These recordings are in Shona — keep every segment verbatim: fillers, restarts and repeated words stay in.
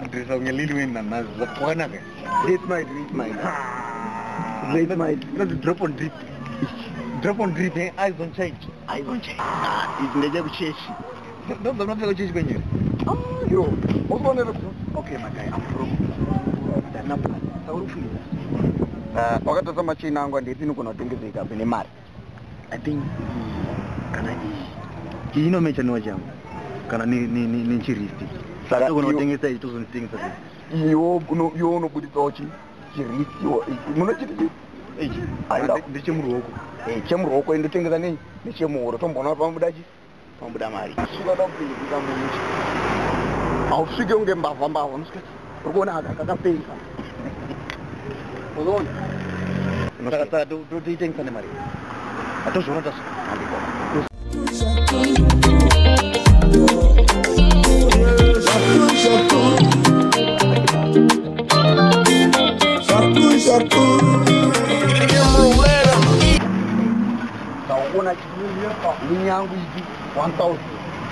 kutirisa unye lili wena nazo zakwana ke. Rate my rate my. Rate my. Let's drop on drip. Drop on drip, eh? Eyes don't change. Eyes don't change. It's never change. No, no, not going to change when you. Oh, yo. What's on the okay, my guy. I'm from the number. How do you feel? Uh, wakati sasa machina yangu ndio tinu kuna tengezeka kwenye mari. I think kana hii hino mecha ni wajangu. Kana ni ni ni ni chiristi. Sasa kuna tengeza hizo tuzo things sasa. Yo, no yo no budi tochi. Chiristi yo. Muno chiristi. Eh, anda ndiche muruoko. Eh, chemuruoko ndo tengeza nini? Ni chemuro tombona pamudaji. Pamuda mari. Suka dokuli kuzamuchi. Awusike ungembava mbava msike. Ukona akakapeka. Uzoni. Sasa do do do things ane mari. Ato zona das. Taona kinyume hapa. Ni yangu hivi one thousand.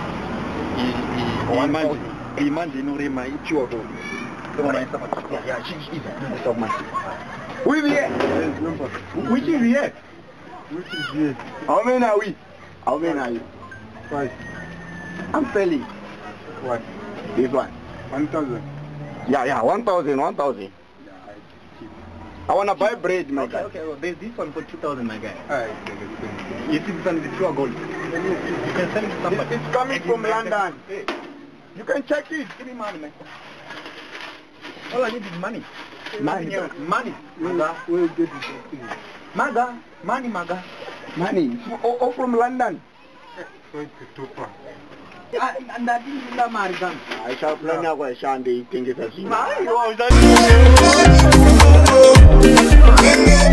one thousand. Imandi no rema ichiwa do. Kama inasema ya ya shishi hivi. Ndio kama. Which is here? Which is here? Which is here? How many are we? How many are you? Five. I'm selling. What? This one. One thousand. Yeah, yeah, one thousand, one thousand. Yeah, I cheap. I wanna buy bread, my okay, guy. Okay, well, there's this one for two thousand, my guy. Alright, you see this one is pure gold. You can sell it to somebody. It's coming from London. Hey. You can check it. Give me money, man. All I need is money. Money. Money. Maga. We'll get it. Maga. Money, Maga. Money. All, all from London. So it's too far. And I didn't know American. I shall plan out where Shandy think it's a